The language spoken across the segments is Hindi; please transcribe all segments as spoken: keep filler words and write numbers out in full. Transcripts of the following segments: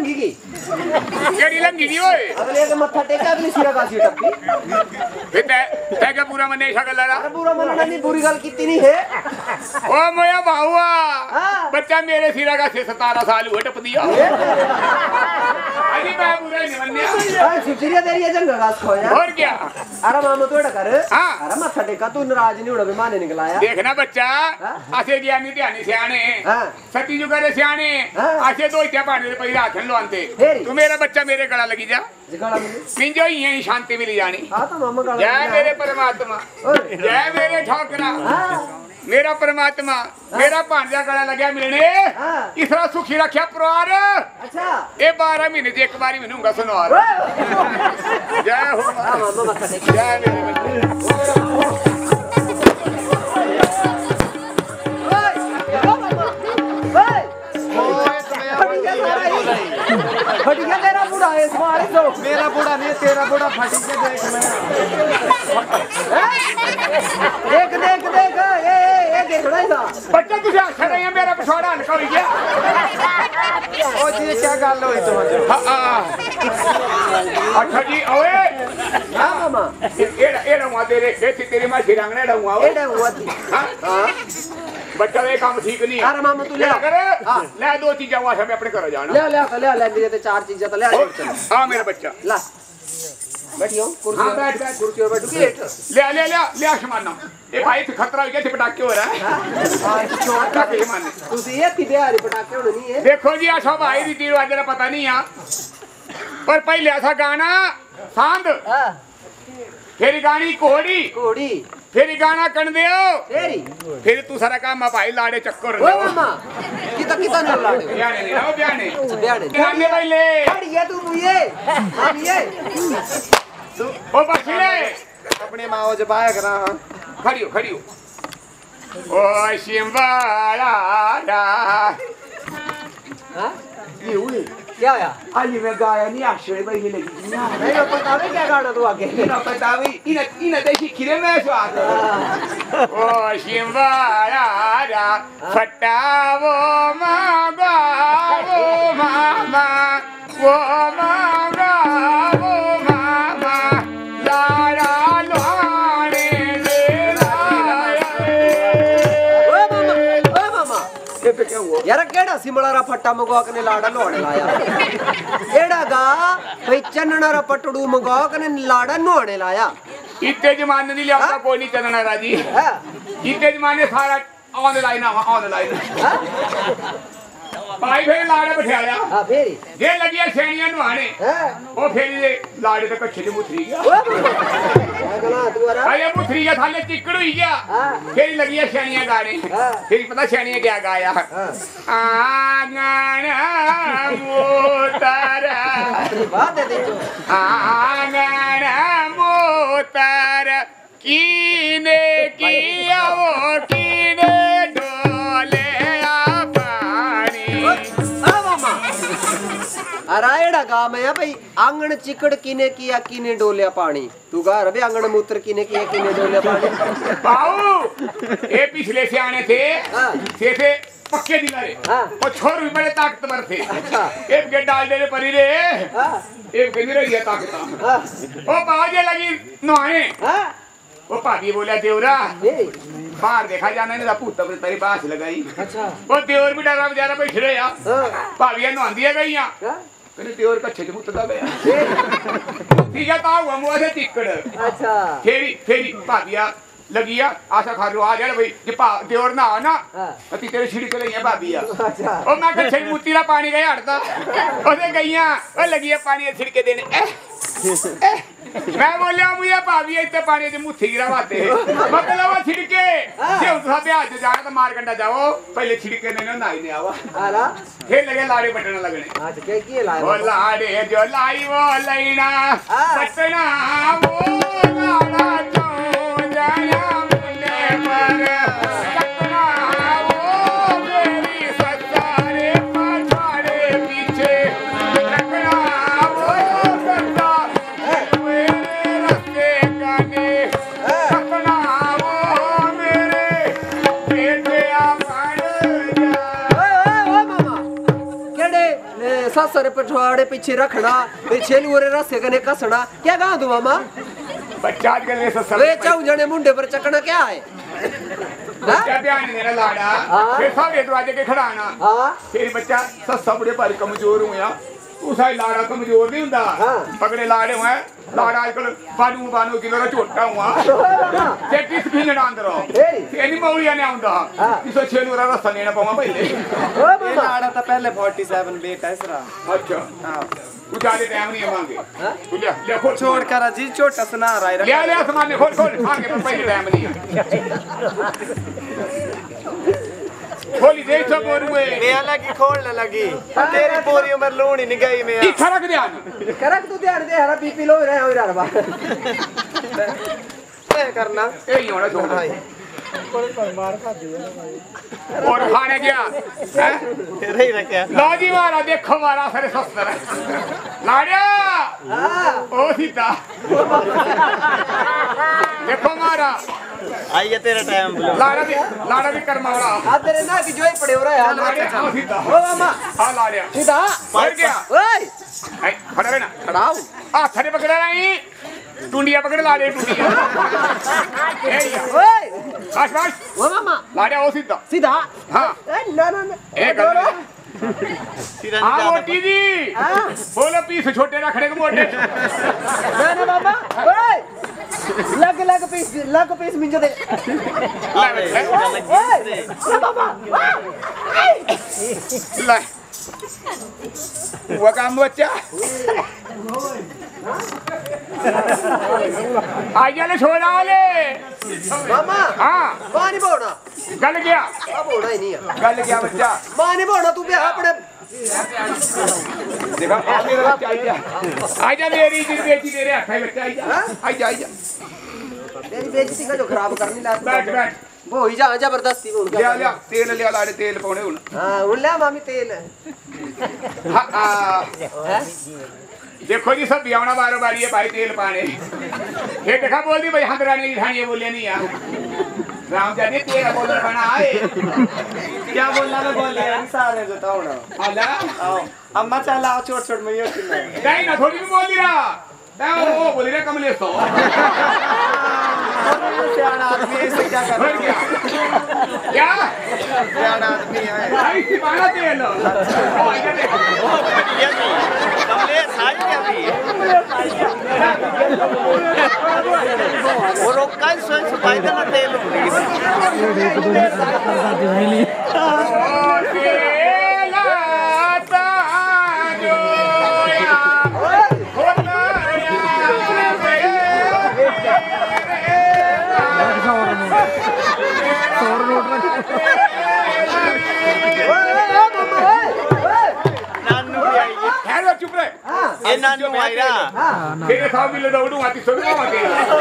लंगी की केड़ी लंगी दी ओए अगले के मत्था टेका अगली सिरा कासी टप्पी फिर ते ते क्या पूरा मने ऐसा गल्ला अरे पूरा मनना नहीं बुरी गल कीती नहीं है ओ मोया बाहुआ हां बच्चा मेरे सिरा का से सतारह साल हुए टप दिया अजी मैं पूरा नहीं मन्या हां सुचिरिया तेरी ये जंग घास खोया और क्या अरे मामा तो एड़ा कर हां अरे मत्था टेका तू नाराज नहीं होड़ा बेमाने निकलाया देखना बच्चा आसे ज्ञानी ध्यानी सियाने हां सती जुगारे सियाने आसे दो इत्या पानी पे राखन लोंते तू मेरा बच्चा मेरे गला लगी जा गला मिली पिंजो ही शांति मिली जानी हां तो मामा गला जय मेरे परमात्मा जय मेरे ठोकरा मेरा परमात्मा मेरा भांजा गला लग्या मिलने इसरा सुखी रखिया परिवार अच्छा ये बारह महीने से एक बारी मिलूंगा सुनवार जय हो मामा मत्था टेक जय मेरे फट गया तेरा बूढ़ा है तुम्हारे तो मेरा बूढ़ा नहीं तेरा बूढ़ा फट के देख मैं देख देख देख ए ए देख रहा बच्चा तुझे अच्छा नहीं है मेरा पिछवाड़ा हल्का हो गया ओ जी क्या गल होई तो हां अच्छा जी ओए हां मामा एड़ा एड़ा हुआ तेरे खेती तेरी मां सिरंगने एड़ा हुआ एड़ा हुआ थी हां हां बच्चा ये काम ठीक नहीं अरे मामा तू ले कर हां ले दो चीजें हुआ मैं अपने घर जाना ले ले ले ले मेरे ते चार चीजें तो ले चल हां मेरा बच्चा ला बैठियो कुर्सी हां बैठ बैठ कुर्सी पे बैठ के ले ले ले ले आसमान ए भाई तो खतरा हो गया थे पटाखे हो रहा है हां छोड़ पटाखे मारने तुसी ये की बिहारी पटाखे होने नहीं है देखो जी आ सब भाई रीति रिवाज जरा पता नहीं है पर पहले ऐसा गाना सांद हां फिर गानी कोड़ी कोड़ी फिर गाना कण दियो तेरी फिर तू सारा काम भाई लाड़े चक्कर ओ मामा किता किता न लाड़े ब्याने नहीं ना ब्याने ब्याने गाने पहले खड़ी है तू ये हम ये ओ बसले अपने माओ जबाया करा खड़ी हो खड़ी हो ओ शिंबाला दा हां ये हुई क्या आया आज मैं गाया नहीं आश्रय भाई ने लगी नहीं तो पता नहीं क्या गाना तू आगे ना पता भी इन इन देशी खिरे में स्वाद ओ शिंबाला दा फटा वो मांगा वो मामा वो मांगा वो मामा लाड़ा लाने ले लाया ओ मामा ओ मामा ये पे क्या हुआ यार केड़ा सिमळारा फट्टा मगवा कने लाड़ा नोने लाया एड़ा गा भाई चन्ननारा पटड़ू मगवा कने लाड़ा नोने लाया इतने जमाने नहीं लिया कोई नहीं चलना राजी हां इतने जमाने सारा ऑनलाइन ऑनलाइन भाई फिर लाड़े बिठाया हां फेरी जे लगिया सेणियां नुहाने हां ओ फिर ये लाड़े तक कच्छे मुथरी गया ओ क्या गला तुम्हारा भाई मुथरी गया थाले चिकड़ हुई गया हां फिर लगिया सेणियां गाने हां फिर पता सेणियां क्या गाया हां आंगन मोतारा बात है देखो आंगन मोतारा कीने किया वो कीने डोले आ पानी आ मामा अरायड़ा गा मैं भाई आंगन चिकड़ किने किया किने डोलिया पानी तू गा रबे आंगन मूत्र किने किया किने डोलिया पानी बाऊ ये पिछले से आने थे हां से थे पक्के दिलारे हां और छोर भी बड़े ताकतवर थे अच्छा एक के डाल दे परी रे हां एक के नहीं रही ताकत हां ओ बाजे लगी नहाने हां वो भाभी बोला देवरा ये बाहर देखा जाना नहीं पुत अपनी तेरी बास लगाई अच्छा वो देवर भी डरा बेचारा बैठ रहे यार हां भाभी नहांदिया गई हां कहने देवर कच्छे च मुतदा गया ठीक है ता हुआ मुआ से चिकड़ अच्छा फेरी फेरी भाभिया लगिया आशा खा लो आ जा भाई जे पा देवर ना ना हां अति तेरे छिड़के लईया भाभिया अच्छा ओ मैं कच्छे मुत्ती दा पानी गया हटदा ओसे गईया ओ लगिया पानी छिड़के देने मैं बोलिया मुझे भाभी इतने पानी से मुट्ठी गिरावाते मतलब वो छिड़के जे उसका ब्याह से जाना तो मार कंडा जाओ पहले छिड़के ने नाई ने आवा आला फिर लगे लाड़े बटन लगने आज के की लाया वो लाड़े जो लाई वो लईना बटना वो लाड़ा जो जाया मुले पर कतना वो मेरी सतारे पछाड़े पीछे कतना वो करता सर पछवाड़े पीछे रखना पीछे लूरे रस्से कने कसना क्या गा दू मामा बच्चा आजकल ये सब वे चाऊ जने मुंडे पर चकना क्या है बच्चा ध्यान नहीं देना लाड़ा फिर सारे दरवाजे के खड़ाना हां फिर बच्चा सस्ता बड़े भारी कमजोर हुआ उसा लाड़ा कमजोर नहीं हुंदा पकड़े लाड़े हुए लाड़ा आजकल बानू बानू किलो रा छोटा हुआ ते किस खिलना अंदर ते नहीं मौलिया ने आंदा किसो छेलू रा रस्ता लेना पवा पहले ओ ये लाड़ा तो पहले सैंतालीस बेटा इसरा अच्छा हां तू ज्यादा टाइम नहीं मांगे तू ले ले खोल छोड़ कर जी छोटा सुना रहा है ले ले सामान खोल खोल मांगे पर पहले टाइम नहीं खोली दे सब बोरुए मैं लगी खोलने लगी तेरी पूरी उम्र लूनी नहीं गई मैं की खरक ध्यान करक तू ध्यान दे हरा बीपी लो रहे हो यार बा क्या करना ए ही होना छोड़ और खाने क्या तेरे ही रखा लो जी मारा देखो मारा सारे सस्तर लाड़िया हां ओ सीता देखो मारा आइए तेरा टाइम लाड़ा भी लाड़ा भी कर्मा वाला आ तेरे ना की जोई पड़े हो रहा है लाड़िया ओ सीता ओ मामा हां लाड़िया सीधा मर गया ओए आई खड़ा रहना खड़ाओ आ थरे पकड़ नहीं टुंडिया पकड़ लाड़े टुंडिया ए ओए बस बस ओ मामा लाड़िया ओ सीधा सीधा हां ए ना ना ए गल हाँ मोटी जी बोलो पीस छोटे रखने को मोटे ना ना मामा ओए लग लग पीस लग पीस मिंजो दे ओए ना मामा ले वो काम बच्चा आइए ले छोड़ा ले मामा हाँ पानी बोना गल गया अब होना ही नहीं है गल गया बच्चा पानी बोना तू भी अपने देखा आ मेरा बच्चा आइजा आइजा मेरी जिंदगी बेची तेरे हाथ में बच्चा आइजा आइजा आइजा तेरी बेइज्जती का जो खराब करनी ला बैठ बैठ वो ही जा जबरदस्ती बोल लिया लिया तेल लिया लाड़े तेल पाउने हुन हां उन ले मामी तेल हाँ है देखो जी सब बियावना बारो बारी है भाई तेल पाने ये देखा बोल दी भाई हंदरा नहीं खानी बोले नहीं यार राम जाने तेरा बोल बना आए क्या बोलना मैं बोल रहा सारे बताओ ना अल्लाह आओ अम्मा चलाओ छोट छोट में ये नहीं ना थोड़ी भी बोल दिया वो बोल रहा कमलेश तो सियाना आदमी ऐसे क्या कर और क्या क्या सियाना आदमी है भाई सिपाना तेल ओ आइए देखो ये भी कमलेश आई क्या भी वो रोका ही सोच सुपाई देना तेल चुप रहे ये नानू आएगा तेरे साथ भी ले दौड़ू आती सो ना आके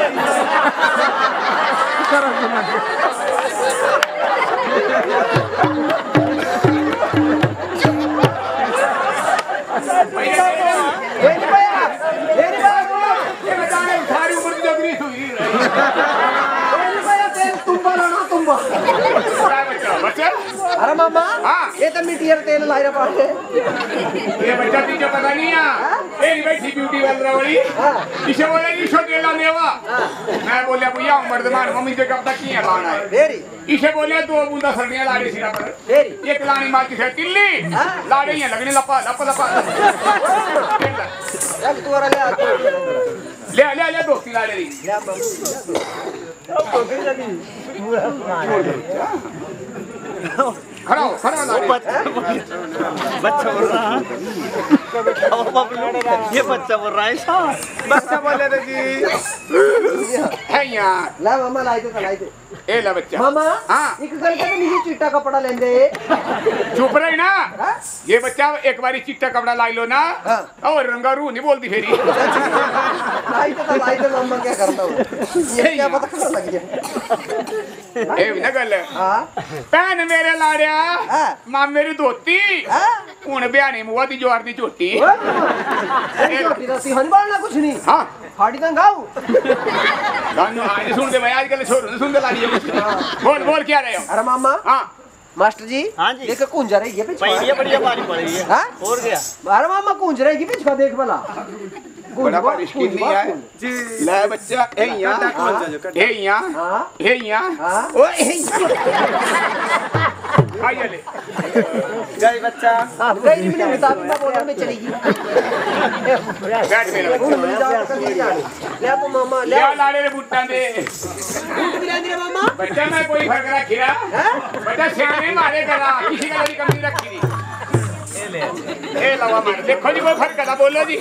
ये नहीं भैया ये नहीं भैया ये बताने सारी उम्र की जगरी हुई ये नहीं भैया तेल तुम बोलो ना तुम बच्चा बच्चा अरे मामा हाँ ये तो मिट्टियर तेल लाई रे पाए ये बच्चा तुझे पता नहीं है ए बैठी ब्यूटी वाला वाली इसे बोले ईशो तेला देवा मैं बोलिया भैया मर्दमान मम्मी से कब तक किया लाना है तेरी इसे बोलिया दो बूंदा सरनिया लाड़ी सिरा पर तेरी एक लानी मार की से तिल्ली लाड़ी ये लगने लपा लपा लपा एक तू और ले आ ले ले ले दोस्ती लाड़ी री ले मामा खड़ा हो खड़ा हो लाड़ी बच्चा बोल रहा ये बच्चा बोल रहा है बच्चा बोले थे जी है यार ला मामा लाई तो लाई तो ए ला बच्चा मामा हाँ एक गल के नीचे चिट्टा कपड़ा लेंदे चुप रही ना ये बच्चा एक बारी चिट्टा कपड़ा लाई लो ना और रंगारू नहीं बोलती फेरी लाई तो लाई तो मामा क्या करता हूँ ये क्या पता कहाँ लग गया ए ना गल हाँ भैन मेरे लाड़िया हाँ मां मेरी धोती हाँ हूं ब्याह नहीं मुआ दी जोर दी झोटी छोटी तो सिहन बालना कुछ नहीं हाँ फाड़ी तो गाऊ गानू आज सुन दे भाई आजकल छोरू ने सुन दे लाड़ी बोल बोल क्या रहे हो अरे मामा हाँ मास्टर जी हाँ जी। देख कुंज रहेगी पीछे पहली बढ़िया पानी पड़ी है हाँ? और क्या अरे मामा कुंज रहेगी पीछे देख भला बड़ा मुश्किल नहीं है जी ले बच्चा ए यहाँ ए यहाँ हाँ ए यहाँ हाँ ओ ए आइए ले जय बच्चा हाँ गई नहीं मेरे मुताबिक मैं बोल रहा मैं चलेगी बैठ मेरा कौन मिल जाओ कभी जाने ले तो मामा ले क्या लाड़े रे बुट्टा दे बूट भी ले दिया मामा बच्चा मैं कोई फर्क रखी रहा हैं बच्चा सियाने मारे करा किसी का भी कमी रखी नहीं ए लवा मार देखो जी कोई फर्क करा बोलो जी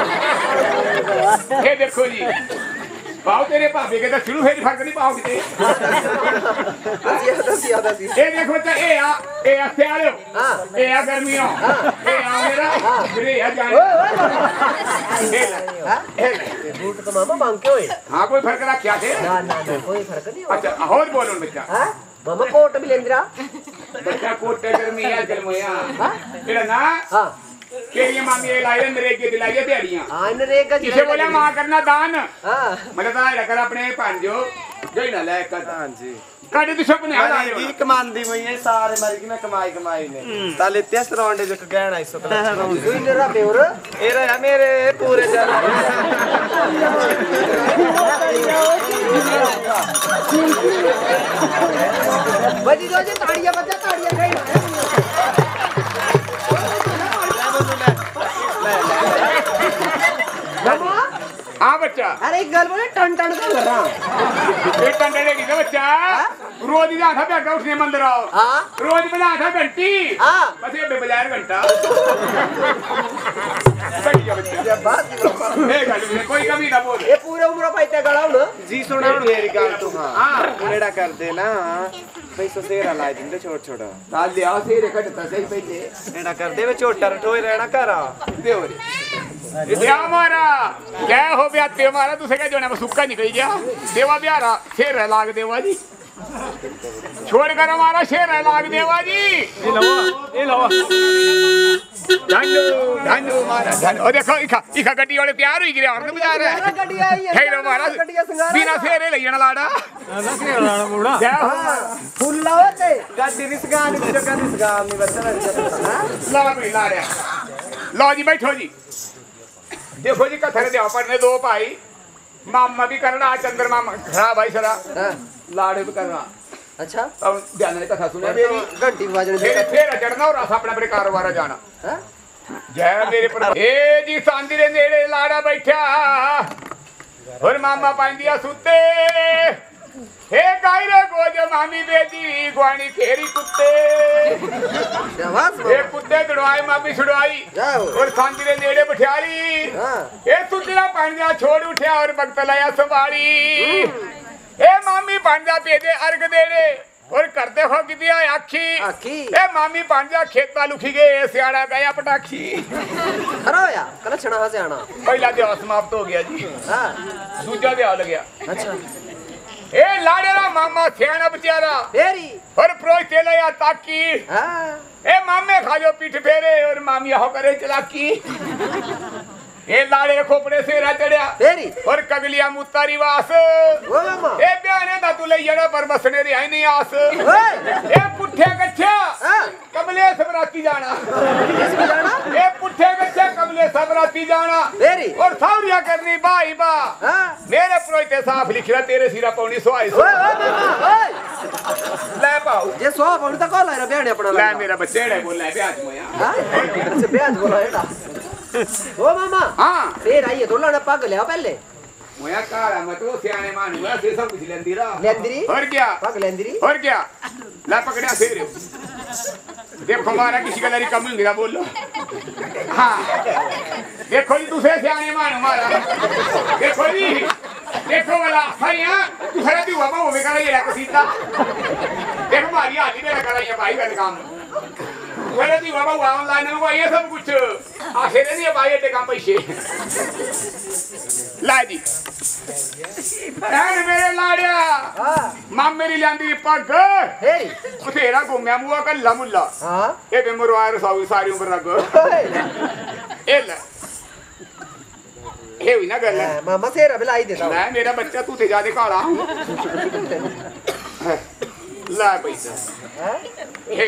ये देखो जी पाओ तेरे भाभी के तो शुरू फिर फर्क नहीं पाओ किते दसिया दसिया दसिया ए देख बच्चा ए आ ए आ सियाले हाँ ए आ गर्मियों ए आ मेरा मेरे आ जान ए ला हाँ ए ला बूट तो मामा मांग के होए हां कोई फर्क रहा क्या थे ना ना ना कोई फर्क नहीं हो अच्छा और बोलो बच्चा हाँ मामा कोट भी ले दिया बच्चा कोट गर्मी है गर्मियां एड़ा ना हाँ केरिया मामी ए लाए मेरे के दिलाइए दिहाड़ियां हाँ इन्हें एक गज किसे बोला मां करना दान हाँ मतलब ता रखर अपने पांजो जोई ना ले कर हाँ जी काटे तो सपने आ रहे की कमांदी हुई है सारे मर की मैं कमाई कमाई ने ताले तेस रौंडे जो गहना इसो तू इन्हें रहा बेवर ए रे मेरे पूरे जल बजी दो जी ताड़ियां बजा ताड़ियां गई मामा हां बच्चा अरे एक गल बोले टन टन का कर रहा एक टंडे की बच्चा रोज ही था बैठा उठने मंदिर आओ हाँ रोज बजा था घंटी हाँ बस ये बेबजार घंटा बैठ जा बच्चा ये बात ए गाड़ी में कोई कमी ना बोल ये पूरे उम्र पाइते गड़ाऊ ना जी सुना मेरी गल तू हां हां उनेड़ा कर दे ना पैसो सेरा ला दिंदे छोट छोटा ताल ले आओ से कटता सही पहले एड़ा कर दे वे छोटा रठोई रहना करा दे हो रे क्या हमारा क्या हो गया ते हमारा तुसे क्या जोना सुक्का निकल गया देवा ब्यारा शेर है लाग देवा जी छोड़ कर हमारा शेर है लाग देवा जी ये लो ये लो धन्नो धन्नो मारा धन्नो ओ देखो इखा इखा गड्डी वाले प्यार हुई गिरे और बजा रहा है गड्डी आई है हेलो मारा गड्डियां संगारा बिना शेरे ले जाना लाड़ा क्या हो फुल लावते गड्डी निसगानी जो का निसगानी बच्चा ला भी ला रहा लो जी बैठो जी देखो जी कथर दे पढ़ने दो भाई मामा भी करना चंद्र मामा खरा भाई सरा लाड़े भी करना अच्छा अब ध्यान ने कथा सुने मेरी घंटी बजने फिर फिर चढ़ना और अपने अपने कारोबार जाना हाँ जय मेरे पर ए जी सांदी रे नेड़े लाड़ा बैठा और मामा पांदिया सुते हे गायरे गोज मामी बेजी ग्वाणी खेरी कुत्ते शाबाश ए कुत्ते दड़वाई मामी छुड़वाई जाओ और सांदी रे नेड़े बिठाली हाँ ए सुतला पांजा छोड़ उठा और भक्त लाया संभाली ए मामी पांजा पेदे अर्घ देड़े और करते हो कि दिया आखी आखी ए मामी पांजा खेता लुखी गए सियाड़ा गया पटाखी खरा होया कल छना से आना पहला देव समाप्त हो गया जी हाँ दूजा देव लग गया अच्छा ए लाड़ेरा मामा सियाना बेचारा तेरी और प्रोज तेला या ताकी हाँ ए मामे खाजो पीठ फेरे और मामी हो करे चलाकी ए लाड़े खोपड़े से रह चढ़िया तेरी और कगलिया मुतारी वास वो मामा ए ब्याने दा तू ले जड़ा पर बसने री आई नहीं आस ओए ए पुठे गच्छा हाँ कमले सबराती जाना इसमें जाना ए पुठे गच्छा कमले सबराती जाना तेरी और सावरिया करनी बाई बा हाँ मेरे प्रोइते साफ लिख रहा तेरे सिरा पौनी सोई ओए ओए मामा ओए ले पाओ ये सौ पाउंड तक कॉल है बेहने अपना ले मेरा बच्चेड़ा बोल ले ब्याज मोया हाँ अच्छा ब्याज बोला एटा ओ मामा हां फिर आइए तो लाना पग ले पहले मोया काला मत वो सियाने मानूंगा से सब कुछ लेंदी रहा लेंदरी और क्या पग लेंदरी और क्या ला पकड़ा फिर देखो हमारा किसी का लड़ी कम गिरा बोलो हाँ देखो जी दूसरे सियाने मानो मारा देखो जी देखो वाला भैया तू खड़ा भी हुआ वो बेकार ये रखो सीधा देखो मारी आती मेरा करा ये भाई का काम वाला दी बाबा ऑनलाइन में ये सब कुछ आखे नहीं भाई ये काम पैसे ला जी ऐन मेरे लाड़िया हाँ मां मेरी लांदी पग तेरी तेरा घूमया मुआ का लमुल्ला हाँ ए बे मरवार सारी सारी उम्र रख ए ले हे हुई ना गल मामा सेरा बिलाई देता मैं मेरा बच्चा तू ते ज्यादा काला ला पैसा ए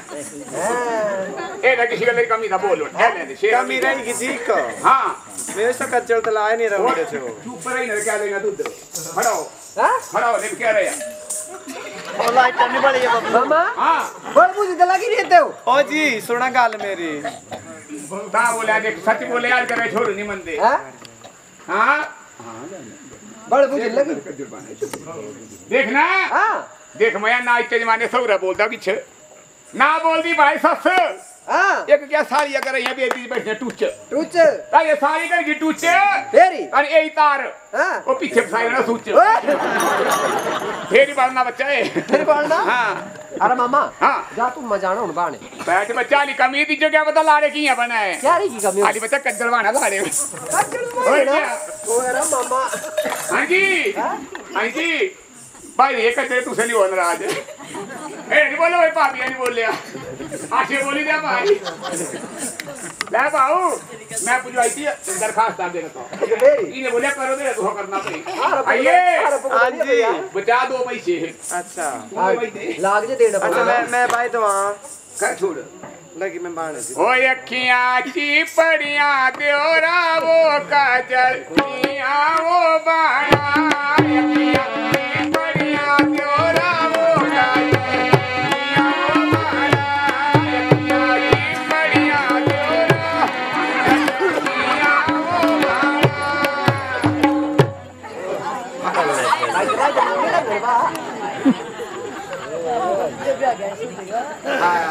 ए ना किसी गल कमी ना बोलो ए ले शेर कमी रहेगी जी को हां मेरे से कच्चल तो लाए नहीं रहो मेरे से वो चुप रही ना क्या लेगा दूध खड़ो हां खड़ो ले क्या रहे ओ लाइट करनी पड़ी है मामा हां बोल मुझे तो लगी रहते हो ओ जी सुना गाल मेरी ता बोला देख सच बोले यार करे छोड़ नहीं मंदे हां हां बड़ मुझे लगी देखना हां देख मैं ना इतने जमाने सौरा बोलता किछ ना बोल दी भाई सस हां एक क्या साड़ी अगर यहां बेटी बैठे टूच टूच ता ये साड़ी कर की टूच फेरी और ए तार हां वो पीछे फसाई ना सूच ओए फेरी बालना बच्चा है फिर बोलना हां अरे मामा हां जा तू मजाना हुन बाणे बैठ बच्चा ली कमी दी जो क्या पता लाड़े की है बना है क्या री की कमी आली बच्चा कद्दरवाना लाड़े ओए ना ओ रे मामा हां जी हां जी भाई ये कचरे तुसे नहीं हो नाराज ए नहीं बोलो भाई भाभी नहीं बोल लिया आशे बोली दे भाई ले बाऊ मैं पूछवाई थी दरखास्त डाल देना तो फेरी इन्हें बोलिया करो दे तो करना पड़ी आइए आइए हां जी बचा दो पैसे अच्छा लाग जे देना अच्छा मैं मैं भाई तो वहां कर छोड़ लगी मैं बाण जी ओ अखियां चिपड़ियां देवरा वो काजल किया वो बाणा अखियां चिपड़ियां देवरा वो काजल किया वो बाणा अखियां चिपड़ियां देवरा किया वो बाणा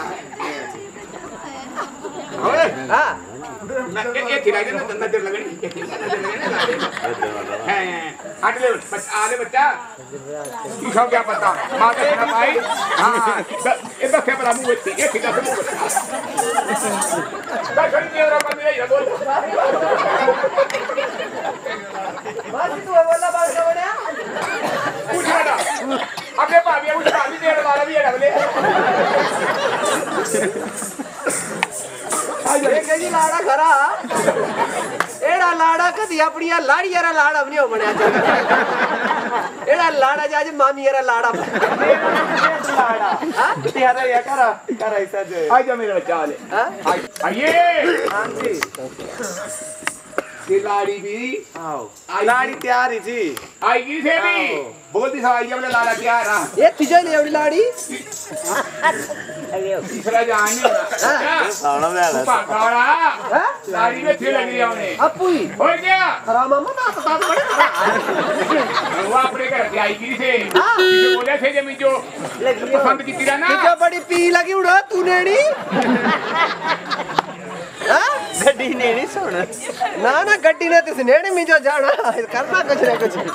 ओए हां मैं ये खिलाई देना नजर लगनी नजर लगनी हैं हट ले बस आले बच्चा किसको क्या पता मां का ना भाई हां ये तो क्या पता मुंह बच्ची ये खिला मुंह बच्चा दर्शन के और बंद ये बोल बात तू बोला बात बोलया पूछ बेटा अपने भाभी उस भाभी दे वाला भी है डबले ये कजी लाड़ा खरा एड़ा लाड़ा कदी अपनी लाड़ी यारा लाड़ा नहीं हो बनया एड़ा लाड़ा जाज मामी यारा लाड़ा लाड़ा हां तेरा ये करा करा ऐसा जो आ जा मेरे बच्चा ले हां आइए हां जी खिलाड़ी भी आओ लाड़ी तैयार है जी आएगी से भी बोलती सवाई जब लाड़ा तैयार हां ये तुझे ले अपनी लाड़ी तीसरा जान नहीं होना सावना में पागड़ा हां लाड़ी में थे लग रही है अपू ही हो गया खरा मामा ना तो बड़े वो अपने घर पे आएगी से किसे बोले थे जमीन जो पसंद की तेरा ना तुझे बड़ी पी लगी उड़ा तूने नहीं हां गड्डी ने नहीं सुन ना ना गड्डी ने तिस नेड़े में जो जाना करना कुछ ना कुछ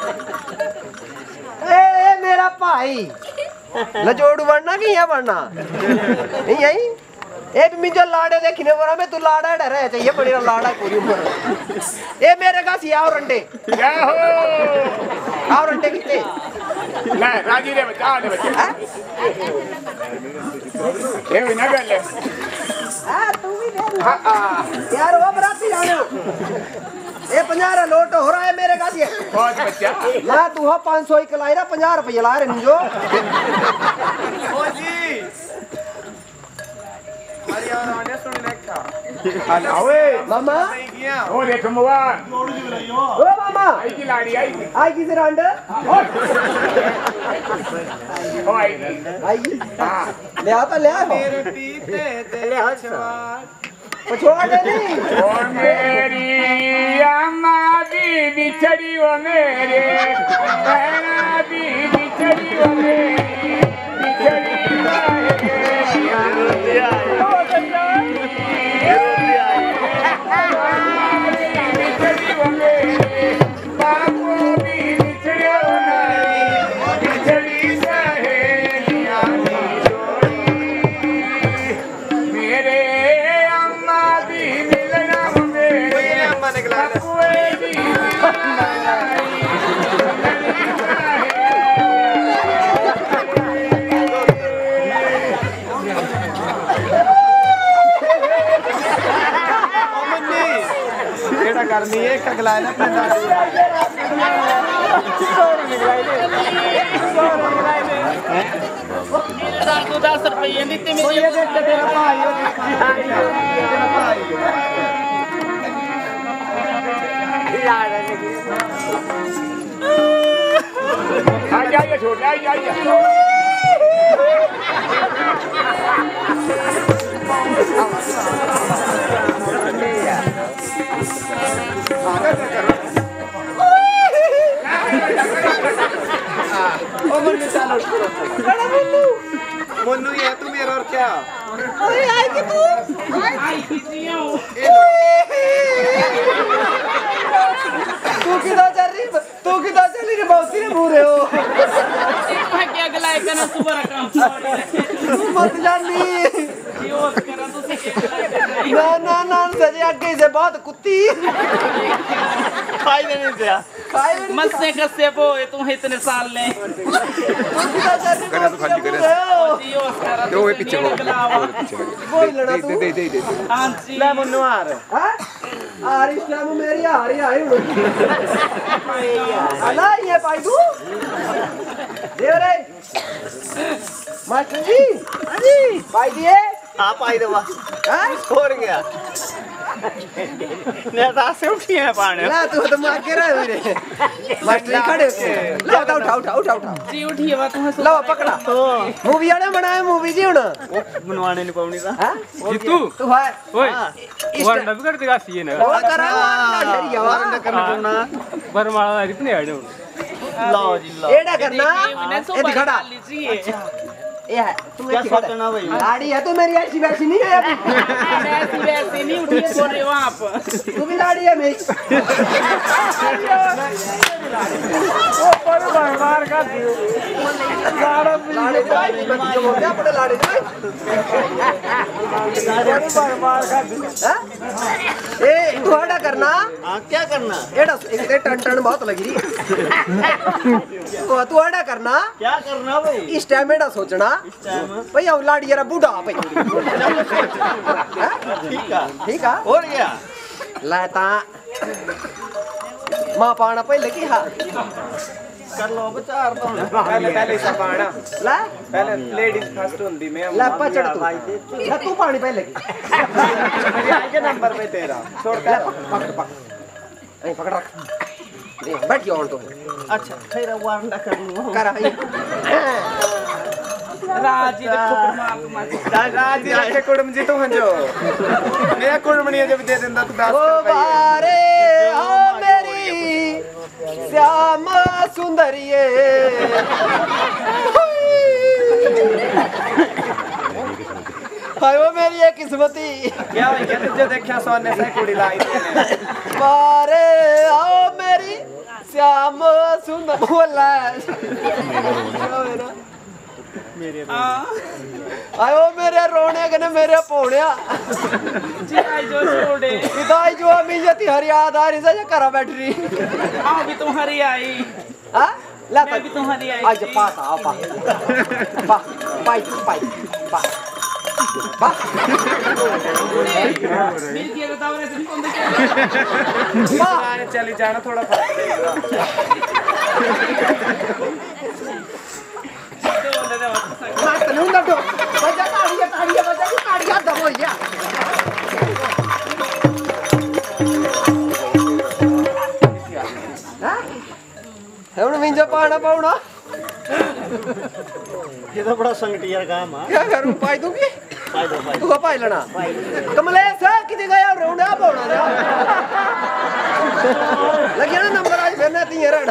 ए ए मेरा भाई लजोड़ू बनना कि यहाँ बनना नहीं यही ए भी मिंजो लाड़े देखने वाला मैं तू लाड़ा डर है चाहिए बड़ी लाड़ा पूरी उम्र ए मेरे का सी आओ रंडे क्या हो आओ रंडे कितने ले राजी रे बच्चा ले बच्चा ये भी ना कर ले हां तू भी दे हां यार वो बराती जाने ए पंजारा लोट हो रहा है मेरे का सी बहुत बच्चा ना तू हो पाँच सौ इकलाई रा पचास रुपए ला रे मिंजो ओ जी अरे यार आने सुन लेखा आ ओए मामा नहीं किया ओ देख मुआ ओ मामा आई की लाड़ी आई आई किस रंड ओ आई आई हां ले आ तो ले आ मेरे पीते तेरे छवार पछोड़ दे नहीं ओ मेरी अम्मा भी बिछड़ी ओ मेरे बहना भी बिछड़ी ओ मेरी बिछड़ी करनी है कगलाए ना पैदा सोरे निकलाई दे सोरे निकलाई दे रुपये दिते ਉਹ मेरे ਇਹ ਦੇਖ ਕੇ ਤੇਰਾ ਭਾਈ ਉਹ ਤੇਰਾ ਭਾਈ आ जाइए छोटे आ जाइए ਉਹ ਮੈਨੂੰ ਚਾਲੋ बड़ा मुन्नू ਮੋਨੂ ਇਹ ਤੂੰ ਮੇਰਾ ਔਰ ਕਿਆ ओए आए कि तू आई खिचियो तू किधर चल रही तू किधर चल रही बहुत ही बुरे हो मैं क्या गलाए करना सुबह काम तू मत जानी यो करा तो से क्या ना ना ना सजे आगे से बहुत कुत्ती ਖਾਈ ਨਹੀਂ ਦਿਆ खाए भी नहीं। मत से कसे बो तुम इतने साल ले तू किधर चल रही करा तो खाली करा। यो करा दो ये पीछे मेरे गलावा बोल लेना तू दे दे दे हां जी ਲੈ ਮੋਨੂ ਹਾਰ हाँ आर इस्लाम मेरी हारी आई हूँ अला ये पाई तू दे रे मास्टर जी हाँ जी पाई दिए ਆ ਪਾਈ ਦੇਵਾ हाँ ਹੋਰ ਗਿਆ ਨੇ ਤਾਂ ਸੇ ਉਠੀਆਂ ਪਾਣੇ ला तू तो मार के रहे मेरे मास्टर जी खड़े होके ला उठा उठा उठा उठा उठा जी उठिए बात तुम्हें ला पकड़ा मूवी वाले बनाए मूवी जी हुन ਬਣਵਾਣੇ ਨਹੀਂ ਪਾਉਣੀ ਤਾਂ हाँ जीतू तू है ओए इस वरना भी कर देगा सीए ने वो करा डरिया वा ਕਰਨਾ ਪਾਉਣਾ बरमाला इतने आ जाओ ਲਓ ਜੀ ਲਓ एड़ा करना ये दिखाड़ा लीजिए ये है तू क्या ये दिखाड़ा सोचना भाई लाड़ी है तू मेरी ऐसी वैसी नहीं है अभी वैसे वैसे नहीं उठिए बोल रहे हो आप तू भी लाड़ी है मेरी ਮਾਰ ਕਰ ਦਿਓ लाड़ी भाई जो बोलते हैं अपने लाड़ी भाई ਮਾਰ ਮਾਰ ਕਰ ਦਿਓ हैं? ए तू हटा करना ਹਾਂ ਕੀ ਕਰਨਾ एड़ा एक ते टन टन बहुत लगी रही तो तू हटा करना ਕੀ ਕਰਨਾ ਭਾਈ इस टाइम एड़ा सोचना टाइम भई अब लाड़ी यार बूढ़ा भाई ਠੀਕ ਆ ठीक है ਹੋਰ ਗਿਆ ला ता मां पाना पहले की हा ਕਰ ਲਓ ਵਿਚਾਰ ਤਾਂ ਪਹਿਲੇ ਪਹਿਲੇ ਸਪਾਣਾ ला ਪਹਿਲੇ ਲੇਡੀਜ਼ ਫਸਟ ਹੁੰਦੀ ਮੈਂ ला पचड़ तू ला तू पानी पहले की आगे नंबर पे तेरा छोड़ ला कर पकड़ पकड़ ऐ पकड़ रख दे बैठ गया ऑन तो अच्छा फिर वारंडा कर लूं कर आई राजी देखो परमात्मा राज आके कुड़म जी तो हंजो मेरा कुड़मणी जब दे देंदा तू दस ओ बारे ओ मेरी श्यामा सुंदरिये हाय ओ मेरी ये किस्मती क्या हो गया तुझे देखा सोने से कुड़ी लाई देने बारे आओ मेरी श्याम सुंदर बोला आयो मेरे रोने कने मेरे पोणिया जी आई जो छोड़े विदाई जो अमी जती हरियाद आ रही से करा बैठ रही आओ भी तुम्हारी आई हां ला मैं भी तुम्हारी आई आज पास आ पा पा पाई पाई पा पा मिल के बताओ रे तुम कौन देखे पा चली जाना थोड़ा फर्क पड़ेगा मत नहीं लड़ो बजा ताड़िया ताड़िया बजा की ताड़िया दबो या हां ਹੁਣ ਮਿੰਜਾ ਪਾਣਾ ਪਾਉਣਾ ये तो बड़ा संगटिया काम है क्या करूं पाई दूंगी पाई दो पाई तू पाई लेना कमलेश किते गया रोंडा पाउना लगे ना नंबर आज फिर नहीं रहना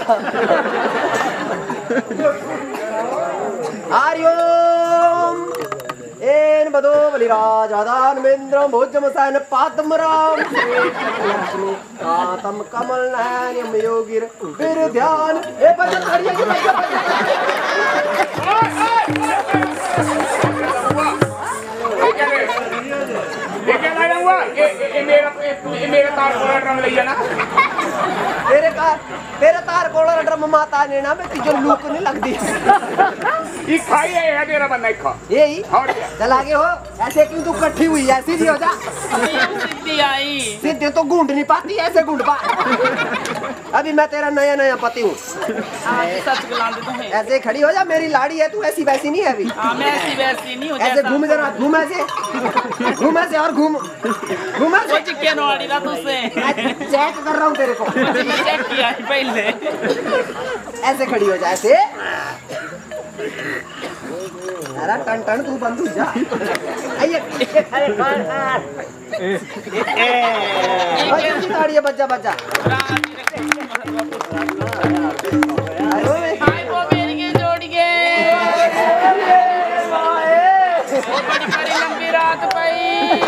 आर्योम एन बदो बलिराज आदान मेंद्रम भोजमसायन पादमराम लक्ष्मी आतम कमल नयन योगिर फिर ध्यान ए बजा ताड़िया की बजा ये क्या लगा हुआ ये ये मेरा ये मेरा तार कोड़ा ड्रम ले जाना तेरे कार तेरे तार कोड़ा ड्रम माता ने ना मैं तुझे लूक नहीं लगती ये खाई है तेरा बनना खा यही और क्या चल आगे हो ऐसे क्यों तू इकट्ठी हुई है सीधी हो जा सीधी आई सीधे तो घूंड नहीं पाती ऐसे घूंड पा अभी मैं तेरा नया नया पति हूँ आज सच गलांदे तो है ऐसे खड़ी हो जा मेरी लाड़ी है तू ऐसी वैसी नहीं है अभी हां मैं ऐसी वैसी नहीं हो ऐसे घूम जरा घूम ऐसे घूम ऐसे और घूम घूम वो ऐसे चिकन वाली रात से चेक कर रहा हूँ तेरे को मैं चेक किया है पहले ऐसे खड़ी हो जा ऐसे अरे टन टन तू बंद हो जा आइए अरे बच्चा ताड़ी है बच्चा बच्चा हाय वो मेरी के जोड़ के वो बड़ी बड़ी लंबी रात पई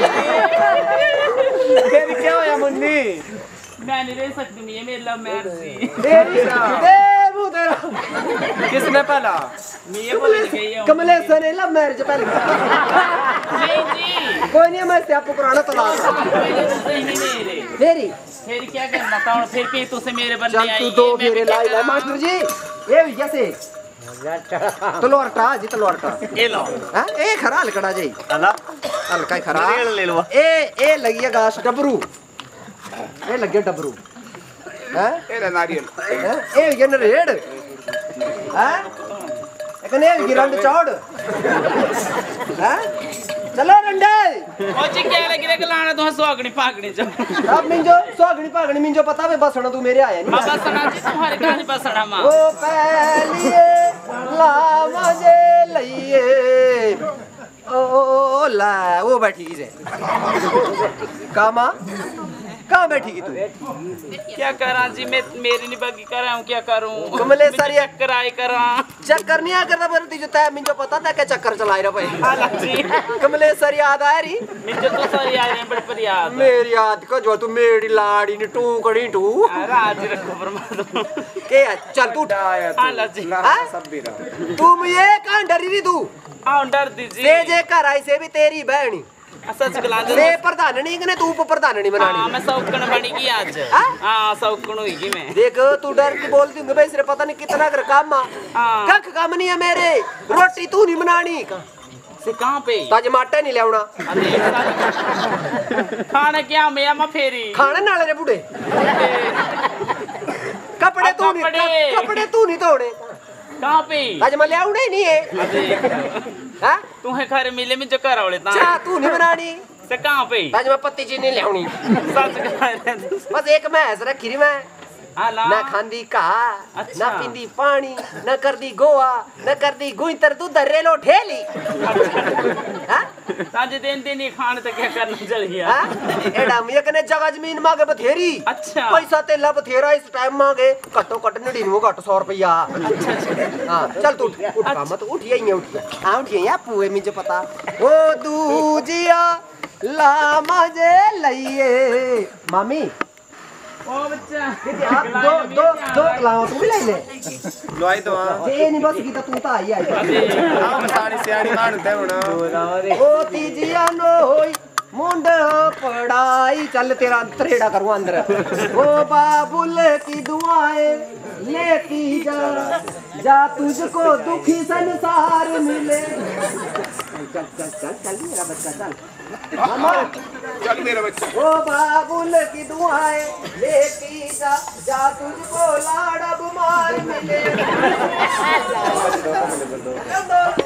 फिर क्या होया मुन्नी मैं नहीं रह सकती मैं मेरी लव मैरिज तेरी दे वो तेरा किसने पहला मैं ये बोल गई हूं कमलेश्वर ने लव मैरिज पहले नहीं जी कोई नहीं मैं से आपको पुराना तलाक पहले तो सही नहीं मेरे तेरी फिर क्या करना था और फिर पे तो से मेरे बनने चल आई तू दो फेरे लाई ले मास्टर जी ये भी जैसे तलवार टा जी तलवार टा ये लो हां ए खरा लकड़ा जी अला हल्का ही खरा नारियल ले लो ए ए लगी है गाछ डबरू ए लगे डबरू हैं तेरा नारियल हैं ए ये नरेड़ हैं एकने गिरंड चौड़ हैं चलो रंडे ओ जी क्या लगी रे गलाना तो सुहागनी पागनी जो अब मिंजो सुहागनी पागनी मिंजो पता वे बसना तू मेरे आया नहीं बाबा सुना जी तुम्हारे कहानी बसना मां ओ पहलिए ला मजे लइए ओ ला वो बैठी की से कामा कहाँ बैठी की तू क्या करा जी मैं मेरी नहीं बगी करा हूं क्या करूं कमलेश्वर ये चक्कर आई करा चक्कर नहीं आ करता पर तुझे तय मिंजो पता था क्या चक्कर चलाई रहा भाई हां जी कमलेश्वर याद आ रही मुझे तो सारी आ रही बड़ी पर याद मेरी याद को जो तू मेरी लाड़ी ने टू कड़ी टू राज रखो परमात्मा के चल तू हां जी सब भी रहा तू मुझे कहां डरी रही तू आओ डर दीजिए से जे घर आई से भी तेरी बहनी सच गलांदे से प्रधान नहीं कने तू उप प्रधान नहीं हां बनानी मैं सौकण बनेगी आज हाँ? हां सौकण होगी मैं देख तू डर के बोलती हूँ भाई सिर्फ पता नहीं कितना कर काम आ हां कख काम नहीं है मेरे रोटी तू नहीं बनानी से कहां पे ताज माटा नहीं लेवना खाना क्या मैं मैं फेरी खाने नाले रे बूढ़े कपड़े तू नहीं कपड़े। कपड़े तू नहीं धोने कहां पे ताज मैं लेवना ही नहीं है हां तुम्हें घर मिले में जो कर वाले ता चाह तू नहीं बनानी से कहां पे ताज मैं पत्ती चीनी लेवनी सच गलांदे बस एक मैस रखी री मैं हां ना खांदी कहा अच्छा। ना पींदी पानी ना करदी गोवा ना करदी गुइंतर दूध रेलो ठेली हां ताजे दिन दिन ही खाने तो क्या करना चल गया हां एडा मुझे कने जगह जमीन मांगे बथेरी अच्छा पैसा तेला बथेरा इस टाइम मांगे कटो कट नड़िनवे घट सौ रुपया अच्छा अच्छा हां चल तू उठ उठ का मत उठ यहीं उठ हां उठ यहीं पुए मुझे पता ओ दूजिया ला मजे लइए मामी ओ बच्चा आप दो दो दो लाओ तू भी ले ले लोई तो जे नहीं बस की तो तू तो आई आई आ बतानी सियानी मानते होना ओ तीजिया नो होई मुंड पढ़ाई चल तेरा अंतरेड़ा करूं अंदर ओ बाबुल की दुआएं लेती जा जा तुझको दुखी संसार मिले चल चल चल चल मेरा बच्चा चल मामा चल मेरा बच्चा ओ बाबुल की दुआएं लेती जा जा तुझको लाड़ बुमार मिले